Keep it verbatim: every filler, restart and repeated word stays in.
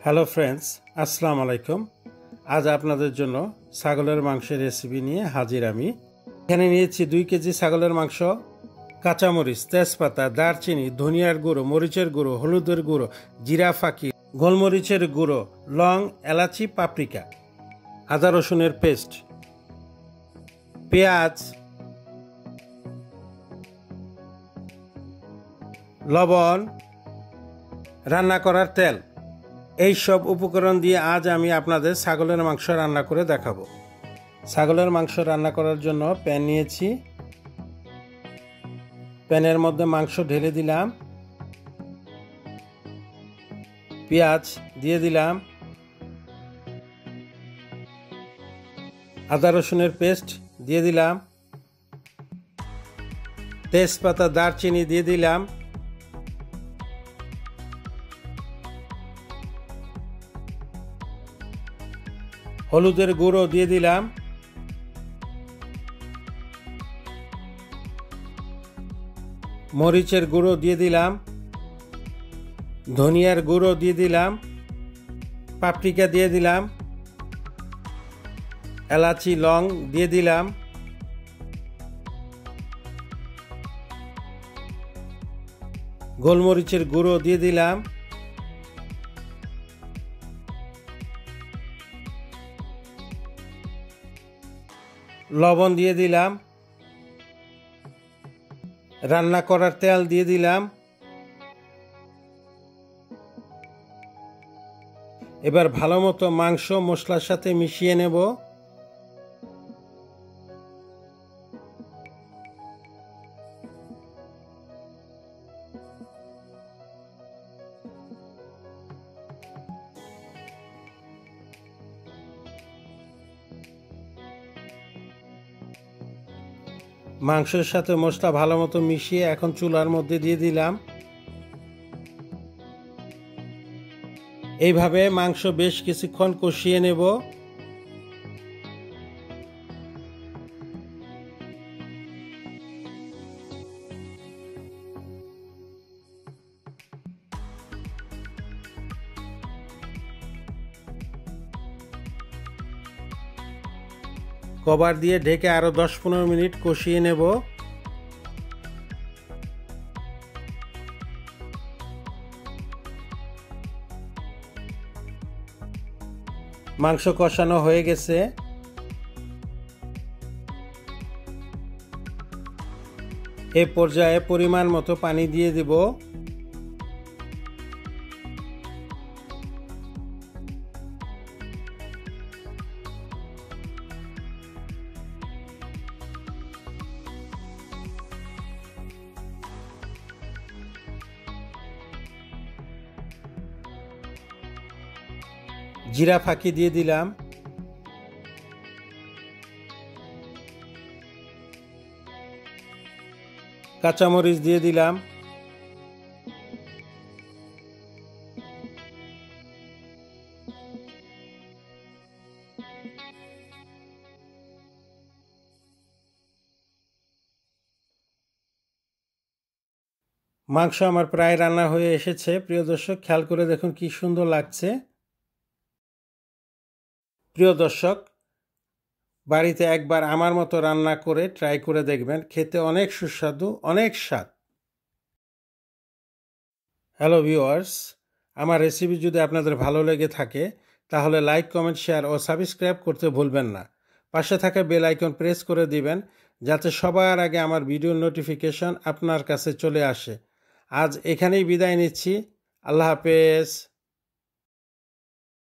Hello friends, আসসালামু আলাইকুম। আজ আপনাদের জন্য ছাগলের মাংসের রেসিপি নিয়ে হাজির আমি। এখানে নিয়েছি দুই কেজি ছাগলের মাংস, কাঁচামরিচ, তেজপাতা, দারচিনি, ধনিয়ার গুঁড়ো, মরিচের গুঁড়ো, হলুদের গুঁড়ো, জিরা ফাঁকি, গোলমরিচের গুঁড়ো, লং, এলাচি, পাপরিকা, আদা রসুনের পেস্ট, পেঁয়াজ, লবণ, রান্না করার তেল। এই সব উপকরণ দিয়ে আজ আমি আপনাদের ছাগলের মাংস রান্না করে দেখাবো। ছাগলের মাংস রান্না করার জন্য প্যান নিয়েছি। প্যানের মধ্যে মাংস ঢেলে দিলাম, পেঁয়াজ দিয়ে দিলাম, আদা রসুনের পেস্ট দিয়ে দিলাম, তেজপাতা, দারচিনি দিয়ে দিলাম, হলুদের গুঁড়ো দিয়ে দিলাম, মরিচের গুঁড়ো দিয়ে দিলাম, ধনিয়ার গুঁড়ো দিয়ে দিলাম, পাপরিকা দিয়ে দিলাম, এলাচি, লং দিয়ে দিলাম, গোলমরিচের গুঁড়ো দিয়ে দিলাম, লবণ দিয়ে দিলাম, রান্না করার তেল দিয়ে দিলাম। এবার ভালো মতো মাংস মশলার সাথে মিশিয়ে নেব। মাংসের সাথে মশলা ভালো মতো মিশিয়ে এখন চুলার মধ্যে দিয়ে দিলাম। এইভাবে মাংস বেশ কিছুক্ষণ কষিয়ে নেব। কভার দিয়ে ঢেকে আরো দশ পনেরো মিনিট কষিয়ে নেব। মাংস কষানো হয়ে গেছে। এই পর্যায়ে পরিমাণ মতো পানি দিয়ে দেব। জিরা ফাঁকি দিয়ে দিলাম, কাঁচামরিচ দিয়ে দিলাম, মাংস আমার প্রায় রান্না হয়ে এসেছে। প্রিয় দর্শক, খেয়াল করে দেখুন কি সুন্দর লাগছে। প্রিয় দর্শক, বাড়িতে একবার আমার মতো রান্না করে ট্রাই করে দেখবেন, খেতে অনেক সুস্বাদু, অনেক স্বাদ। হ্যালো ভিউয়ার্স, আমার রেসিপি যদি আপনাদের ভালো লেগে থাকে তাহলে লাইক, কমেন্ট, শেয়ার ও সাবস্ক্রাইব করতে ভুলবেন না। পাশে থাকা বেল আইকন প্রেস করে দিবেন যাতে সবার আগে আমার ভিডিওর নোটিফিকেশন আপনার কাছে চলে আসে। আজ এখানেই বিদায় নিচ্ছি। আল্লাহ হাফেজ।